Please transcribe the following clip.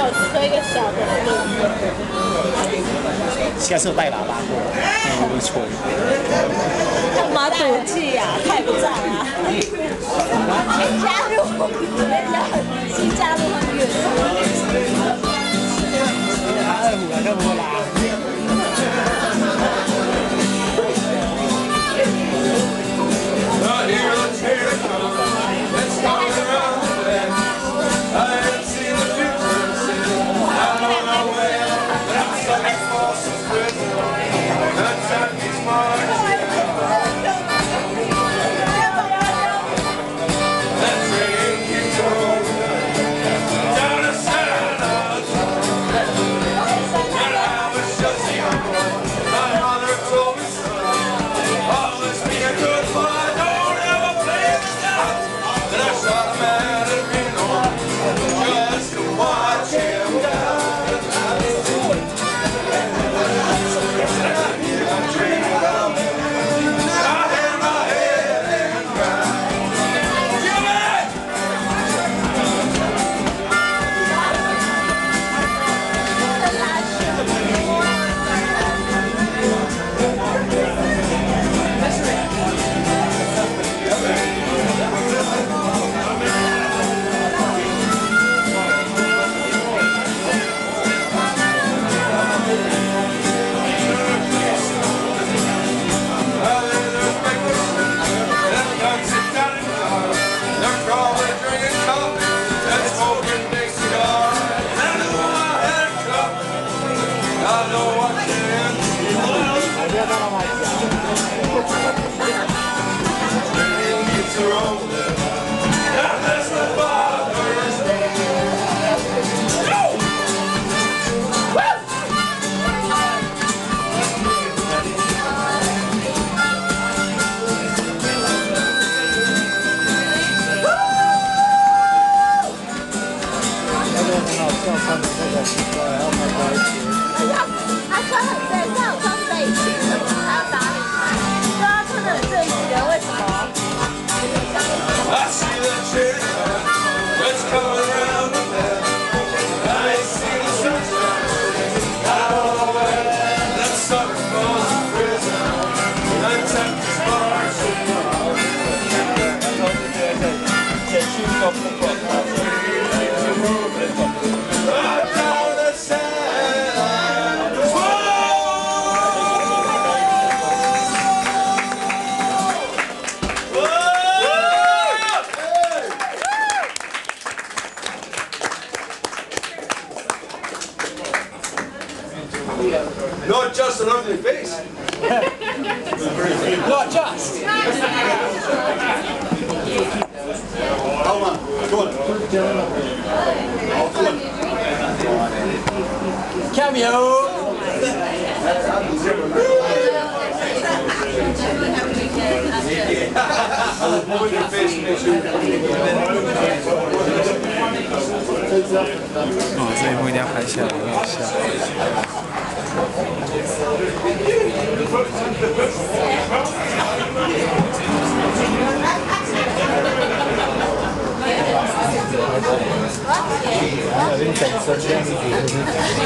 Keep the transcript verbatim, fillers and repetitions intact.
有吹一个小的那个。 应该是有带喇叭过，那会吹。 干嘛赌气呀？太不在啊！请加入，人家新加入很远。 拿二胡来干嘛啦？ Not just an ugly face. Not just. Hold on. Go on. Cameo. Hold your face to make sure. 哦，这一幕一定要拍下来，很好笑。 有点紧张，这样子。